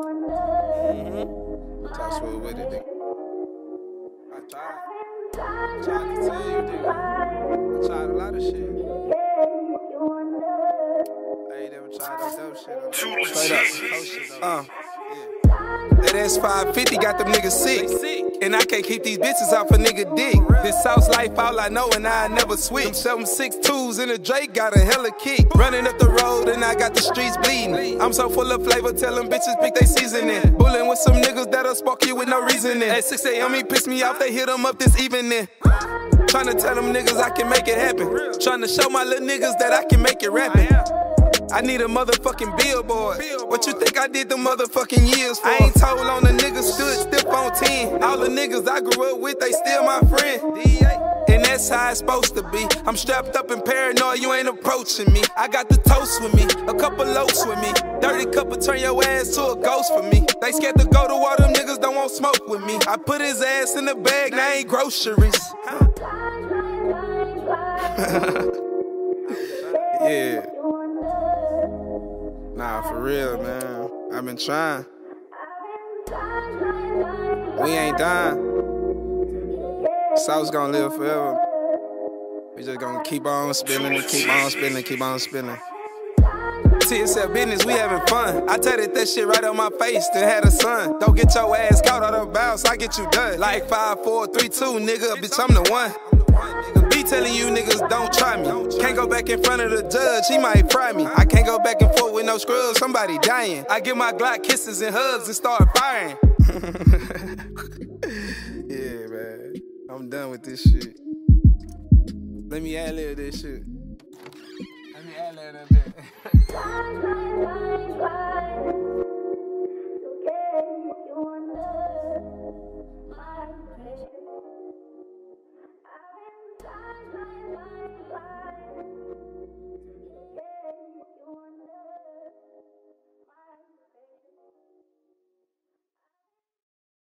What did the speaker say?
Talk smooth with it, nigga. I tried to tell you, nigga. I tried a lot of shit. I ain't never tried that dope shit. Straight up. That S550 got them niggas sick. And I can't keep these bitches off a nigga dick. This South life all I know and I never switch. Them 7.62s in a Drake got a hella kick. Running up the road and I got the streets bleeding. I'm so full of flavor, tell them bitches pick they seasoning. Bullin' with some niggas that'll spark you with no reasoning. At 6 a.m. he pissed me off, they hit them up this evening. Tryna tell them niggas I can make it happen. Tryna show my little niggas that I can make it rapping. I need a motherfucking billboard. What you think I did the motherfucking years for? I ain't told on the niggas, stood stiff on 10. All the niggas I grew up with, they still my friend. And that's how it's supposed to be. I'm strapped up and paranoid, you ain't approaching me. I got the toast with me, a couple loafs with me. Dirty couple turn your ass to a ghost for me. They scared to go to war, them niggas don't want smoke with me. I put his ass in the bag, now ain't groceries. Yeah. Nah, for real, man. I've been trying. We ain't dying. South's gonna live forever. We just gonna keep on spinning and keep on spinning, keep on spinning. TSF business, we having fun. I tatted that shit right on my face, then had a son. Don't get your ass caught on the bounce, I get you done. Like 5, 4, 3, 2, nigga, bitch, I'm the one. Be telling you niggas don't try me. Can't go back in front of the judge, he might fry me. I can't go back and forth with no scrubs, somebody dying. I give my Glock kisses and hugs and start firing. Yeah, man. I'm done with this shit. Let me ad-lib this shit. Let me ad-lib that bit.